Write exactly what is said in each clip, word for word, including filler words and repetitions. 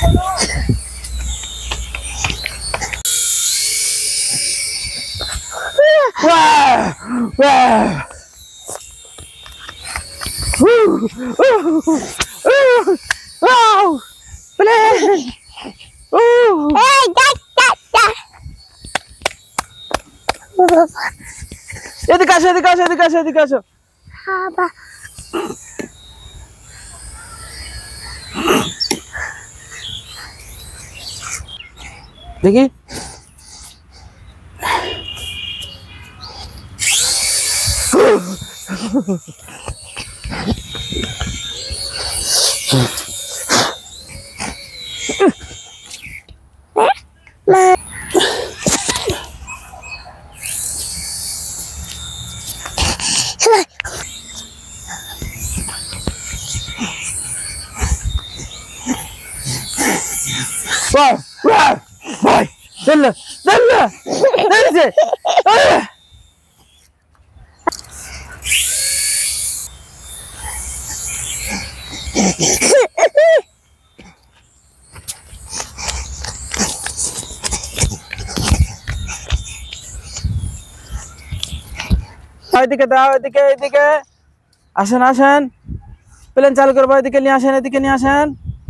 Wow! Wow! Woo! Ooh! Ooh! Wow! Plane! Ooh! Hey, that, that, that. এদিকে আসো এদিকে আসো এদিকে আসো এদিকে আসো Haba. দেখি Wow! Wow! Boy! Dalla! Dalla! Dalla! Ah! এদিকে দাও এদিকে এদিকে আসেন আসেন প্লেন চালু করবো এদিকে নিয়ে আসেন এদিকে নিয়ে আসেন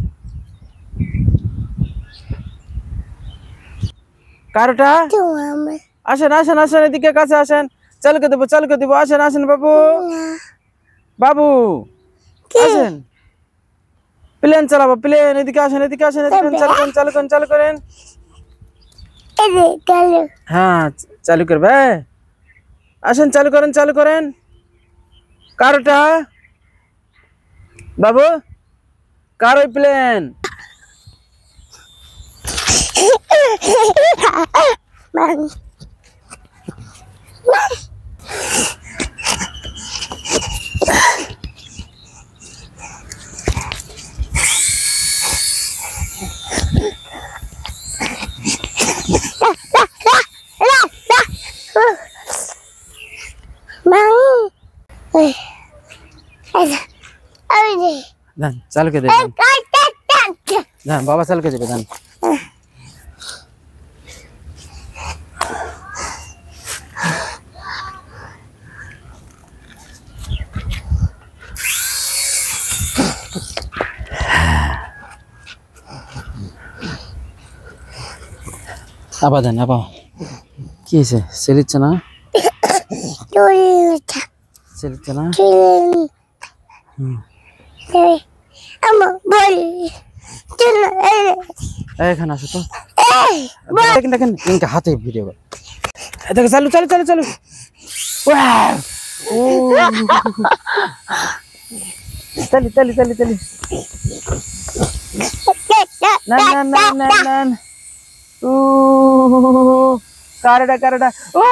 কারটা আসেন আসেন আসেন এদিকে কাছে আসেন চালু করে দেবো চালু করে দেবো আসেন আসেন বাবু বাবু আসেন প্লেন চালাবো প্লেন এদিকে আসেন এদিকে আসেন এদিকে চালু করেন চালু করেন চালু করেন হ্যাঁ চালু করবে আসেন চালু করেন চালু করেন কারটা বাবু কার ওই প্লেন দান চালু করে দেন দান বাবা চালু করে দেবে দান আবার দেন আবার কি হয়েছে সেলিচ্ছে না সেলিচ্ছে না হুম এখানে আসো তো দেখেন দেখেন ইনকে হাতে ভিডিও দেখো চালু চালু চালু চালু চালি চালি চালি চালি না না না না না ও কারডা কারডা ও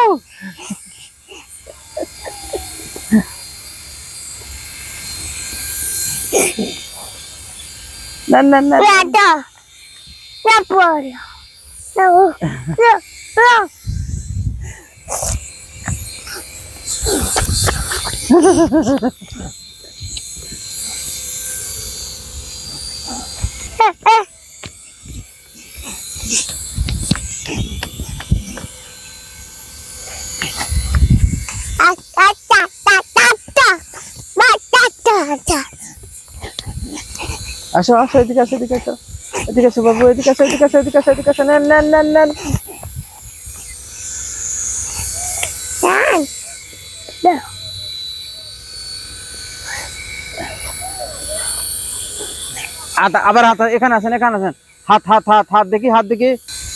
না না না Nada. Na bola. Não. Não. Não. আসো আসো এদিকে আসো এদিকে আসো এদিকে আসো বাবু এদিকে আসো এদিকে আসো এদিকে আসো এদিকে আসো নেন নেন নেন নেন হাত আবার হাত এখানে আসেন এখানে আসেন হাত হাত হাত হাত দেখি হাত দেখি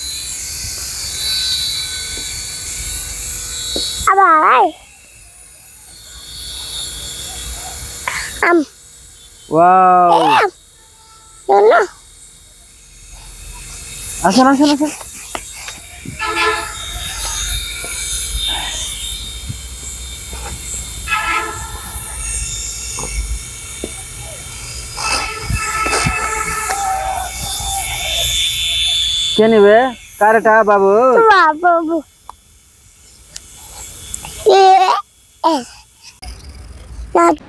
আবার আম ওয়াও না আসেন আসেন আসেন কে নেবে কারটা বাবু বাবু এ এ